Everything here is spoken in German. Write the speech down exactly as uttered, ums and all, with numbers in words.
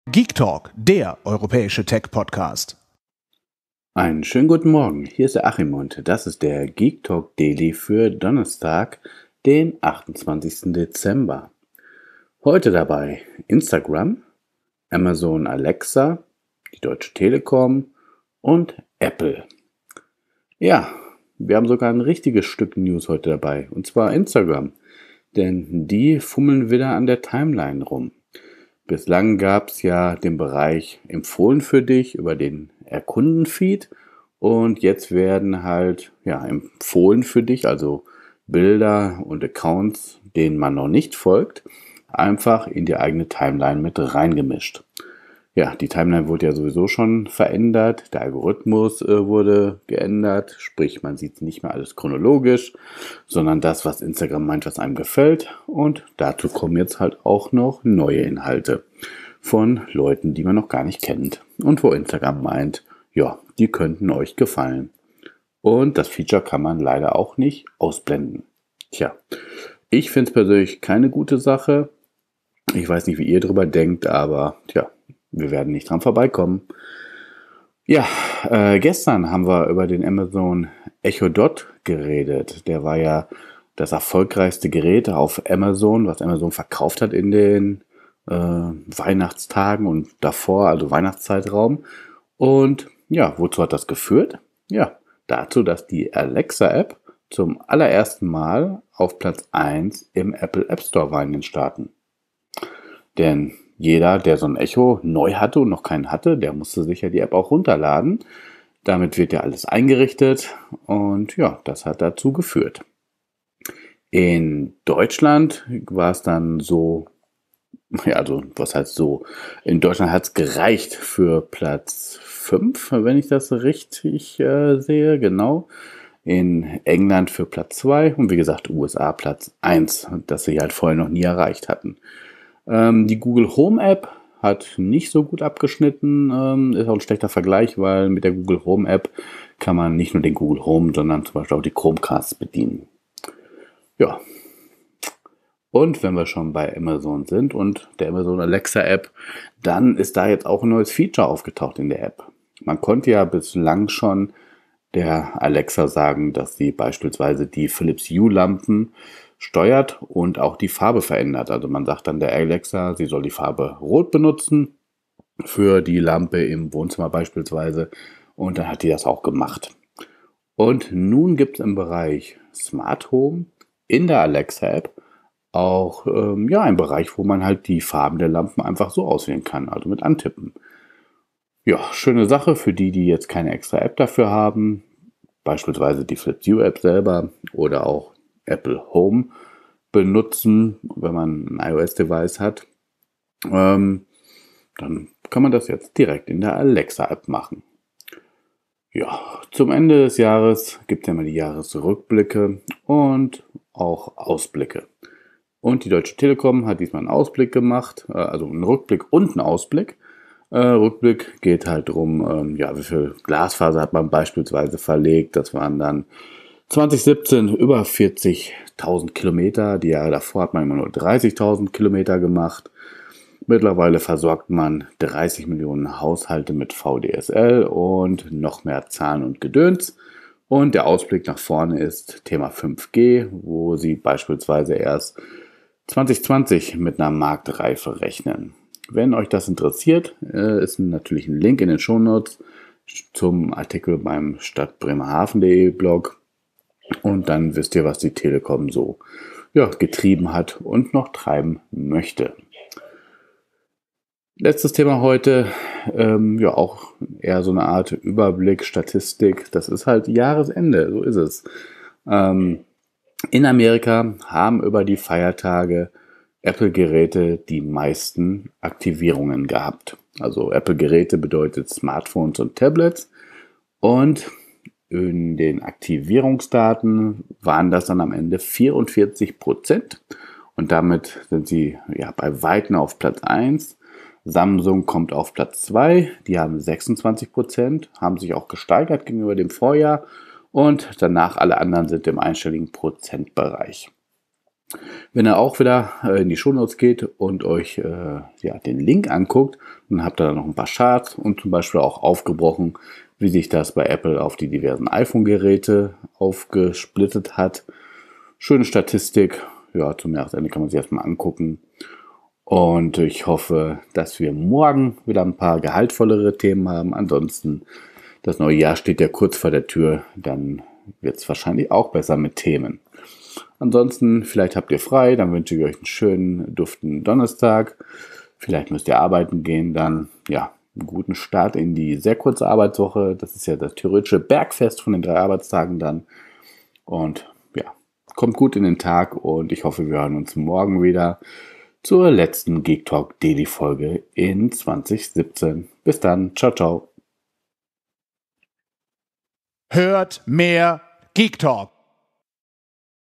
Geek Talk, der europäische Tech-Podcast. Einen schönen guten Morgen, hier ist der Achim und das ist der Geek Talk Daily für Donnerstag, den achtundzwanzigsten Dezember. Heute dabei Instagram, Amazon Alexa, die Deutsche Telekom und Apple. Ja, wir haben sogar ein richtiges Stück News heute dabei, und zwar Instagram, denn die fummeln wieder an der Timeline rum. Bislang gab es ja den Bereich empfohlen für dich über den Erkunden-Feed und jetzt werden halt ja empfohlen für dich, also Bilder und Accounts, denen man noch nicht folgt, einfach in die eigene Timeline mit reingemischt. Ja, die Timeline wurde ja sowieso schon verändert, der Algorithmus äh, wurde geändert, sprich man sieht nicht mehr alles chronologisch, sondern das, was Instagram meint, was einem gefällt, und dazu kommen jetzt halt auch noch neue Inhalte von Leuten, die man noch gar nicht kennt und wo Instagram meint, ja, die könnten euch gefallen. Und das Feature kann man leider auch nicht ausblenden. Tja, ich finde es persönlich keine gute Sache. Ich weiß nicht, wie ihr drüber denkt, aber tja, wir werden nicht dran vorbeikommen. Ja, äh, gestern haben wir über den Amazon Echo Dot geredet. Der war ja das erfolgreichste Gerät auf Amazon, was Amazon verkauft hat in den äh, Weihnachtstagen und davor, also Weihnachtszeitraum. Und ja, wozu hat das geführt? Ja, dazu, dass die Alexa-App zum allerersten Mal auf Platz eins im Apple App Store war in den Staaten. Denn jeder, der so ein Echo neu hatte und noch keinen hatte, der musste sich ja die App auch runterladen. Damit wird ja alles eingerichtet und ja, das hat dazu geführt. In Deutschland war es dann so, ja, also was heißt so, in Deutschland hat es gereicht für Platz fünf, wenn ich das richtig äh, sehe, genau. In England für Platz zwei und wie gesagt U S A Platz eins, das sie halt vorher noch nie erreicht hatten. Ähm, die Google Home App hat nicht so gut abgeschnitten, ähm, ist auch ein schlechter Vergleich, weil mit der Google Home App kann man nicht nur den Google Home, sondern zum Beispiel auch die Chromecasts bedienen. Ja, und wenn wir schon bei Amazon sind und der Amazon Alexa App, dann ist da jetzt auch ein neues Feature aufgetaucht in der App. Man konnte ja bislang schon der Alexa sagen, dass sie beispielsweise die Philips Hue-Lampen steuert und auch die Farbe verändert. Also man sagt dann der Alexa, sie soll die Farbe Rot benutzen für die Lampe im Wohnzimmer beispielsweise, und dann hat die das auch gemacht. Und nun gibt es im Bereich Smart Home in der Alexa-App auch ähm, ja, einen Bereich, wo man halt die Farben der Lampen einfach so auswählen kann, also mit Antippen. Ja, schöne Sache für die, die jetzt keine extra App dafür haben, beispielsweise die Philips Hue App selber oder auch Apple Home benutzen, wenn man ein iOS-Device hat. Ähm, dann kann man das jetzt direkt in der Alexa-App machen. Ja, zum Ende des Jahres gibt es ja immer die Jahresrückblicke und auch Ausblicke. Und die Deutsche Telekom hat diesmal einen Ausblick gemacht, also einen Rückblick und einen Ausblick. Äh, Rückblick geht halt darum, ähm, ja, wie viel Glasfaser hat man beispielsweise verlegt. Das waren dann zwanzig siebzehn über vierzigtausend Kilometer. Die Jahre davor hat man immer nur dreißigtausend Kilometer gemacht. Mittlerweile versorgt man dreißig Millionen Haushalte mit V D S L und noch mehr Zahlen und Gedöns. Und der Ausblick nach vorne ist Thema fünf G, wo sie beispielsweise erst zwanzig zwanzig mit einer Marktreife rechnen. Wenn euch das interessiert, ist natürlich ein Link in den Shownotes zum Artikel beim stadtbremerhaven punkt de Blog. Und dann wisst ihr, was die Telekom so ja, getrieben hat und noch treiben möchte. Letztes Thema heute, ähm, ja auch eher so eine Art Überblick, Statistik. Das ist halt Jahresende, so ist es. Ähm, in Amerika haben über die Feiertage Apple-Geräte die meisten Aktivierungen gehabt. Also Apple-Geräte bedeutet Smartphones und Tablets. Und in den Aktivierungsdaten waren das dann am Ende vierundvierzig Prozent. Und damit sind sie ja bei Weitem auf Platz eins. Samsung kommt auf Platz zwei. Die haben sechsundzwanzig Prozent, haben sich auch gesteigert gegenüber dem Vorjahr. Und danach alle anderen sind im einstelligen Prozentbereich. Wenn ihr auch wieder äh, in die Shownotes geht und euch äh, ja, den Link anguckt, dann habt ihr da noch ein paar Charts und zum Beispiel auch aufgebrochen, wie sich das bei Apple auf die diversen iPhone-Geräte aufgesplittet hat. Schöne Statistik, ja, zum Jahresende kann man sich erstmal angucken. Und ich hoffe, dass wir morgen wieder ein paar gehaltvollere Themen haben. Ansonsten, das neue Jahr steht ja kurz vor der Tür, dann wird es wahrscheinlich auch besser mit Themen. Ansonsten, vielleicht habt ihr frei, dann wünsche ich euch einen schönen, duftenden Donnerstag. Vielleicht müsst ihr arbeiten gehen, dann ja, einen guten Start in die sehr kurze Arbeitswoche. Das ist ja das theoretische Bergfest von den drei Arbeitstagen dann. Und ja, kommt gut in den Tag und ich hoffe, wir hören uns morgen wieder zur letzten Geek Talk Daily Folge in zwanzig siebzehn. Bis dann, ciao, ciao. Hört mehr Geek Talk.